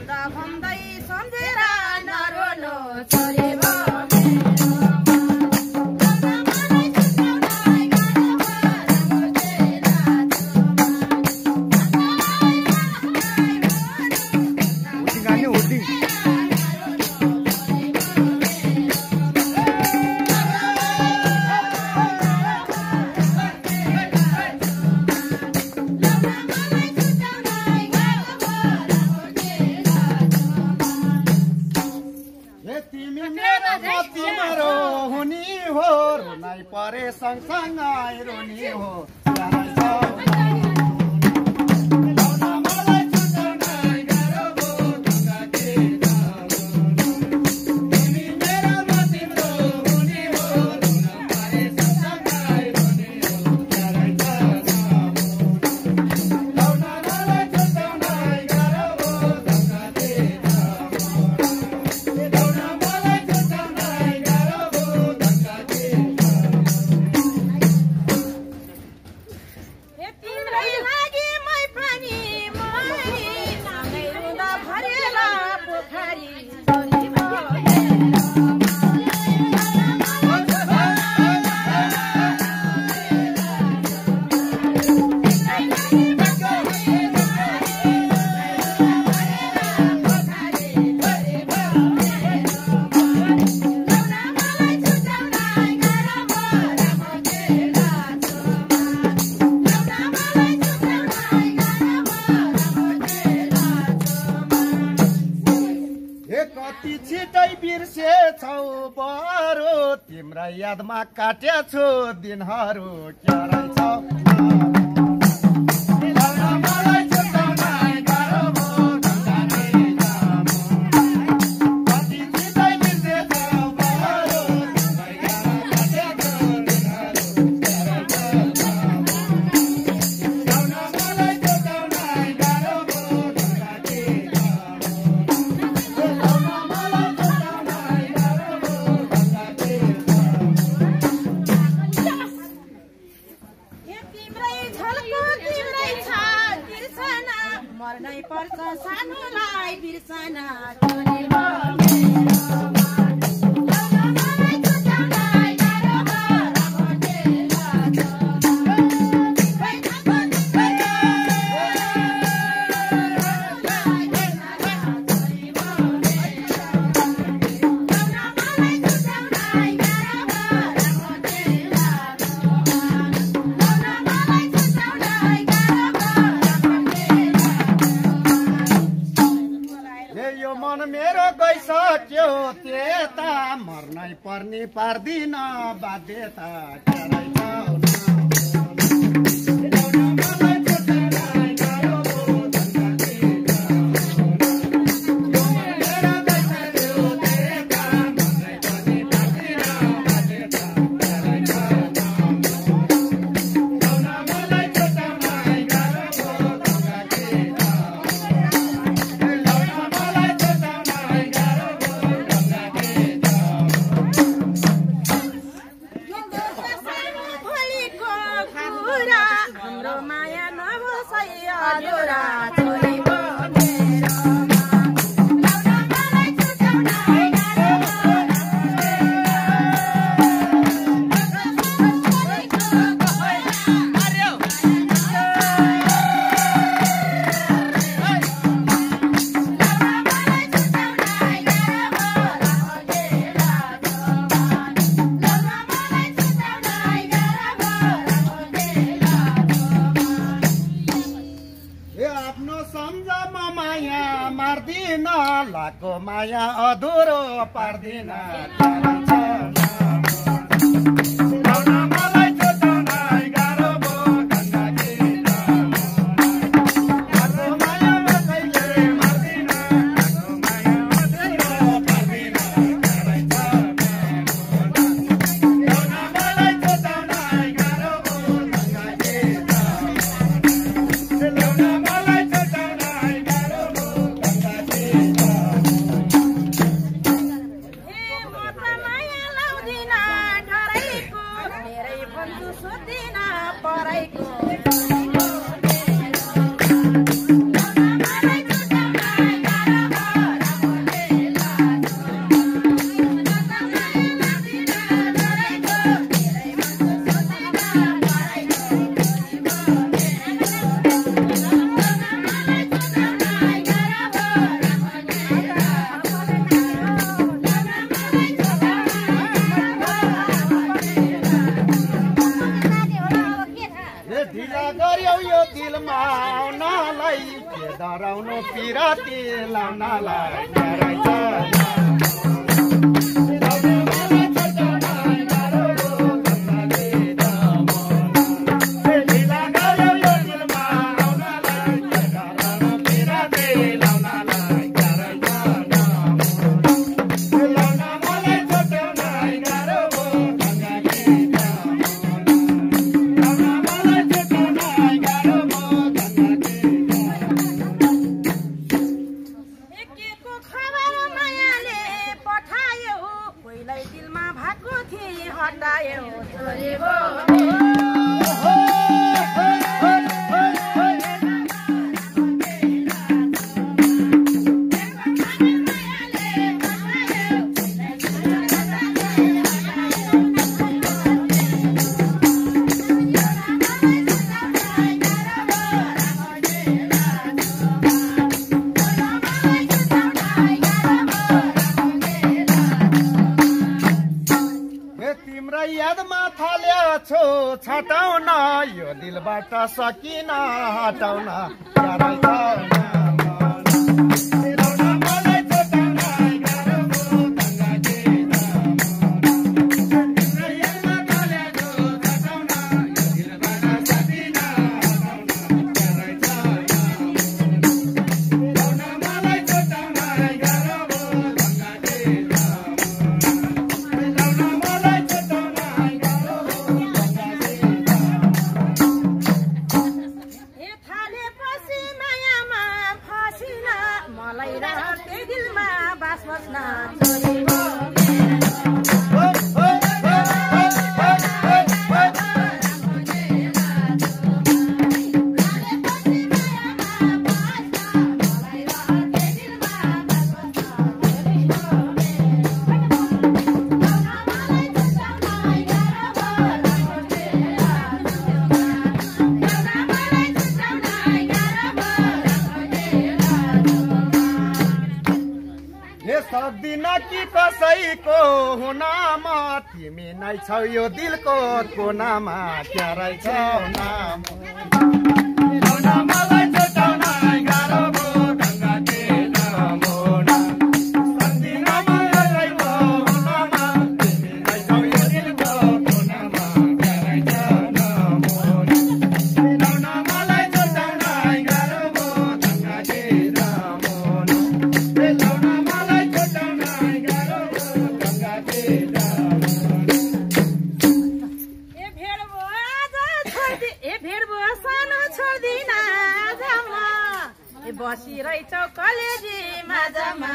भन्दै सम्झेर नरोलो छोरी परे सँगसँगै रोनी हो तिम्रा यादमा काट्या छु दिनहरू क्या रहेछ मर्नै पर्छ सानोलाई बिर्सना मेरो गइसक्यो त्यता मर्नै पर्ने पार्दिन बाध्यता मार्दिन लाको माया अधुरो पार्दिन माया लाउँदिन पिराती लाउनलाई रहेछ छटाउन यो दिलबाट सकिन हटाउन सक्दिन कि कसैको हुनमा तिमी नै छौ यो दिलको कोनामा क्या रहेछ नाम मलाई छुटाउन गाह्रो भयो ढङ्गा के नमोना सक्दिन कसैको हुनमा तिमी नै छौ यो दिलको कोनामा क्या रहेछ नमोना मलाई छुटाउन गाह्रो भयो ढङ्गा के बसिरहेछौ कलेजी माझमा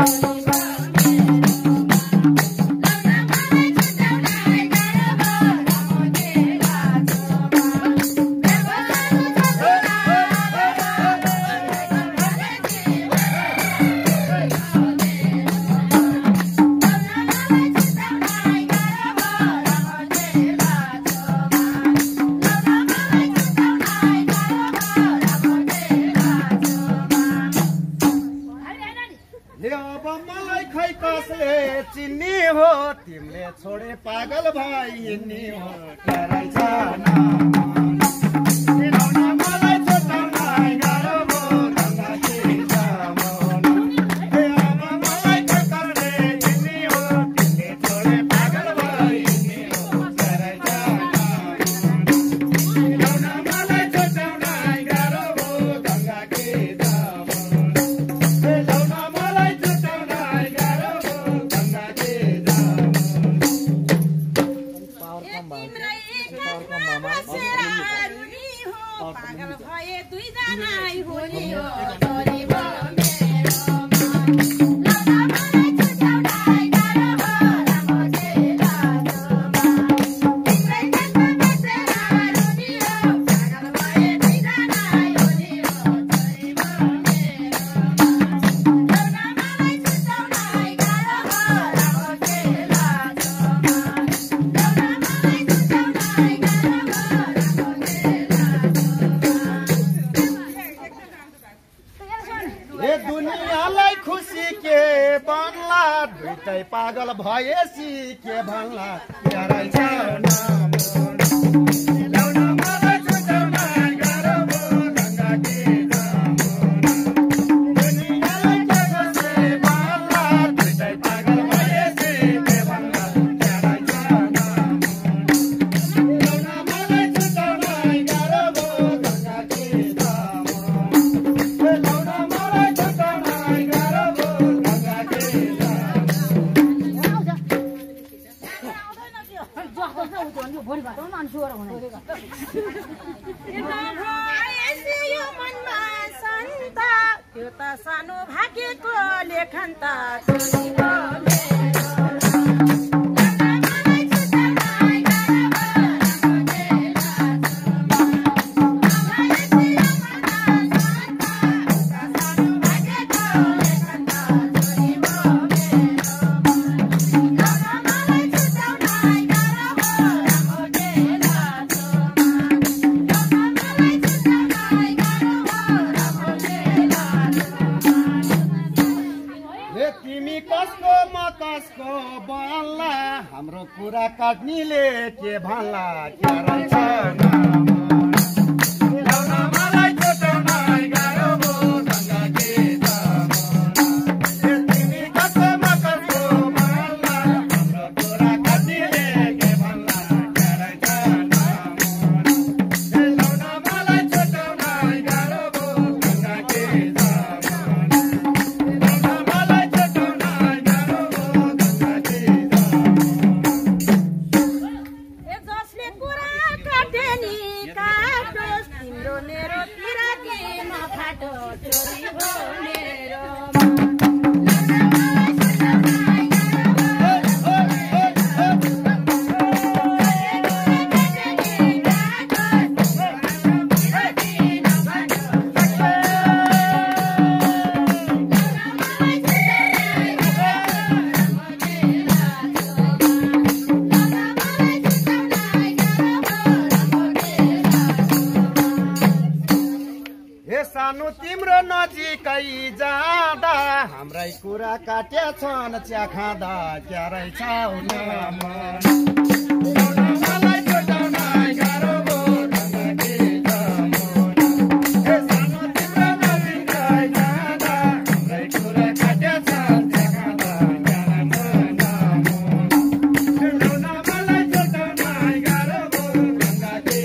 चिन्नी हो तिमीले छोडे पागल भाइ हिँड्ने हो क्या रहेछ मलाई छुटाउन गाह्रो भयो ढङ्गा के मलाई कसले चिन्नी हो तिमीले छोडे पागल भाइ हिँड्ने हो क्या रहेछ मलाई छुटाउन गाह्रो भयो ढङ्गा के पागल भए दुईजना हुने हो दुनियाँलाई खुसी के बन्ला दुईटै पागल भएसी के भन्ला क्या रहेछ मलाई छुटाउन गाह्रो भयो ढङ्गा के भाग्यको लेखन त छोरी हो हाम्रो कुरा काट्नीले के भन्ला के रहेछ मलाई छुटाउन गाह्रो भयो गङ्गा के तिमी कसो म कसो भन्ला हाम्रो कुरा काट्नीले के भन्ला के रहेछ मलाई छुटाउन गाह्रो भयो गङ्गा के मलाई छुटाउन गाह्रो भयो गङ्गा के सानो तिम्रो नजिकै जाँदा हाम्रै कुरा काट्या छन् चिया खाँदा क्या रहेछ मलाई छुटाउन गाह्रो भयो गङ्गा के सानो तिम्रो नजिकै जाँदा हाम्रै कुरा काट्या छन् चिया खाँदा क्या रहेछ मलाई छुटाउन गाह्रो भयो गङ्गा के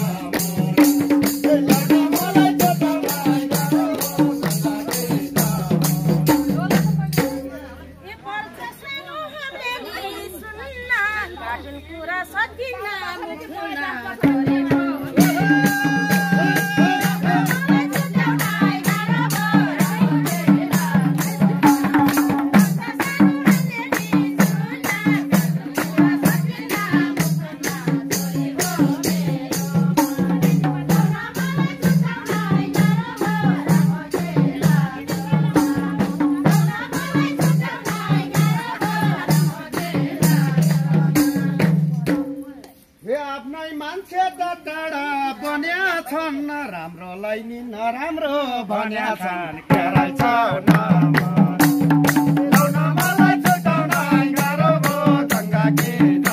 राम्रोलाई नि नराम्रो भन्या छन् के रहेछ मलाई छुटाउन गाह्रो भयो गङ्गा के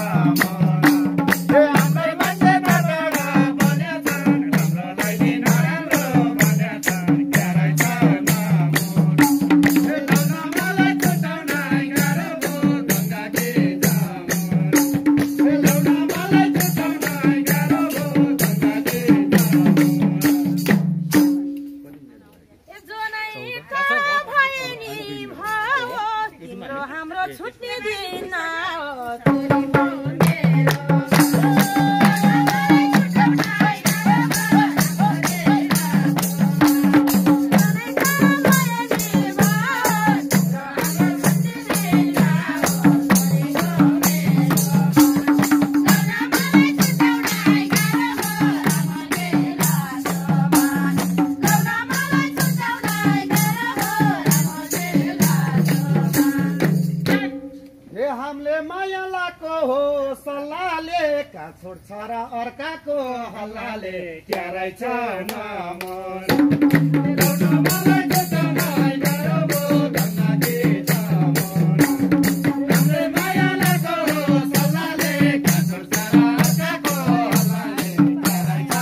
आफ्नै मान्छे नराम्रो भन्या छन् राम्रोलाई नि नराम्रो भन्या छन् के रहेछ मलाई छुटाउन गाह्रो भयो गङ्गा के मलाई छुटाउन गाह्रो भयो गङ्गा के हाम्रो छुट्ने दिन हामीले माया लाको हो सल्लाहले का छोड्छ र अर्काको हल्लाले क्या रहेछ मलाई छुटाउन गाह्रो भयो गङ्गा के हामीले माया लाको हो सल्लाहले का छोड्छ र अर्काको हल्लाले क्या रहेछ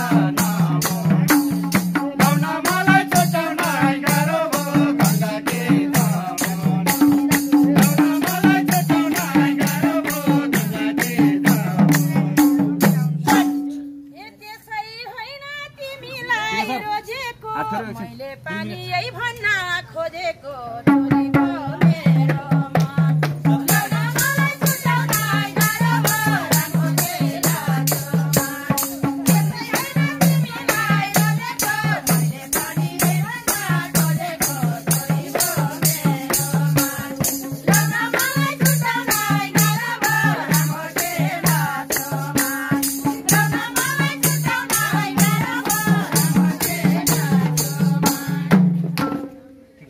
मलाई छुटाउन गाह्रो भयो गङ्गा के मैले पानी यही भन्न खोजेको छोरी हो मेरो मलाई छुटाउन गाह्रो भयो राम्रो बेला तिमीलाई रोजेको मैले पानी यही भन्न खोजेको छोरी हो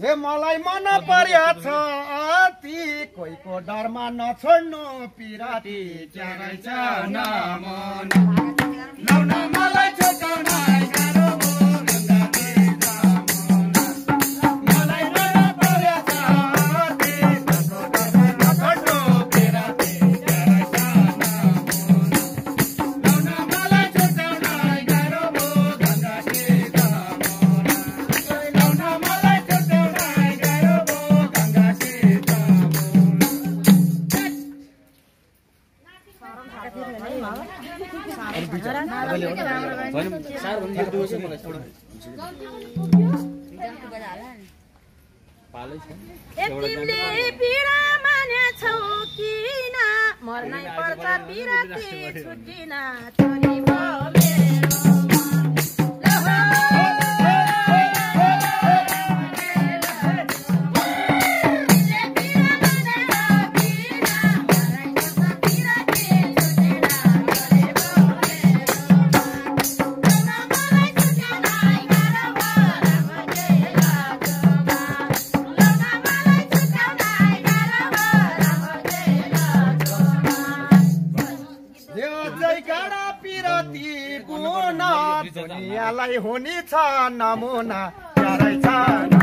हे मलाई मन पर्याछ अति कोहीको डरमा नछोड्नु पिराती क्या रहेछ नमना लाउन मलाई छोटाउन गाह्रो भयो गङ्गाकी जमुना मलाई मन पर्याछ अति कोहीको डरमा नछोड्नु पिराती क्या रहेछ नमना लाउन मलाई छोटाउन गाह्रो भयो गङ्गाकी जमुना लाउन मलाई छोटाउन गाह्रो भयो गङ्गाकी तिमीले पीडा मानेछौ किन मर्नै पर्छ बिराती छुट्टिन छोरी दुनियाँलाई हुने छ नमुना क्या रहेछ